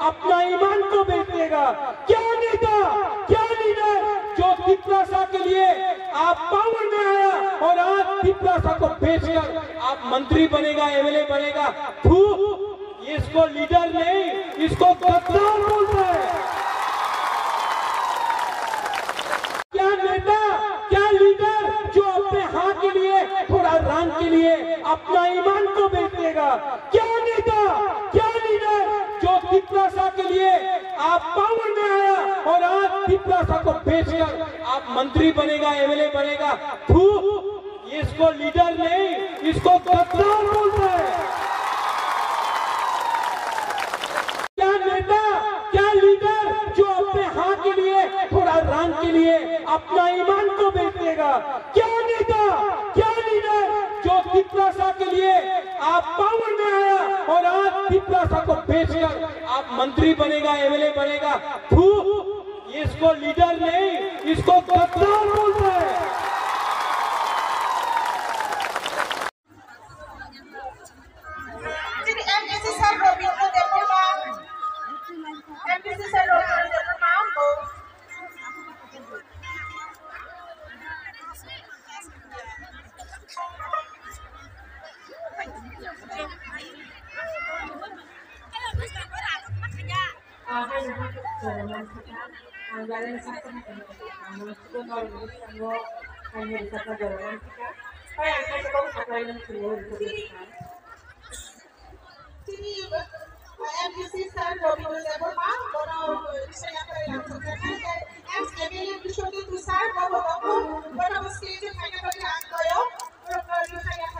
अपना ईमान को बेच देगा। क्या नेता, क्या लीडर जो तिपरासा के लिए आप पावर में आया और आज तिपरासा को बेचकर आप मंत्री बनेगा, एमएलए बनेगा। इसको लीडर नहीं, इसको गद्दार बोलता है। क्या नेता, क्या लीडर जो अपने हाँ के लिए, थोड़ा रान के लिए अपना ईमान को बेच देगा। क्या नेता, क्या लीडर जो तिपरासा के लिए आप पावर में आया और आज तिपरासा को बेचकर आप मंत्री बनेगा, एमएलए बनेगा। इसको लीडर नहीं, इसको गद्दार बोलता है। क्या नेता, क्या लीडर जो अपने हाँ के लिए, थोड़ा रान के लिए अपना ईमान को बेच देगा। क्या नेता, क्या लीडर जो तिपरासा के लिए आप पावर में आया और आज तिपरासा को बेचकर आप मंत्री बनेगा, एमएलए बनेगा। इसको लीडर नहीं, इसको गद्दार बोलता है। Anggaran satu itu baru tanggo hanya bisa pelajaran kita. Kayak kita sekolah pelajaran semua disebutkan. Sini MPC sir Robi Debora, orang saya yang sebenarnya MPC itu sudah besar, orang stage hanya bagi angkaya, orang saya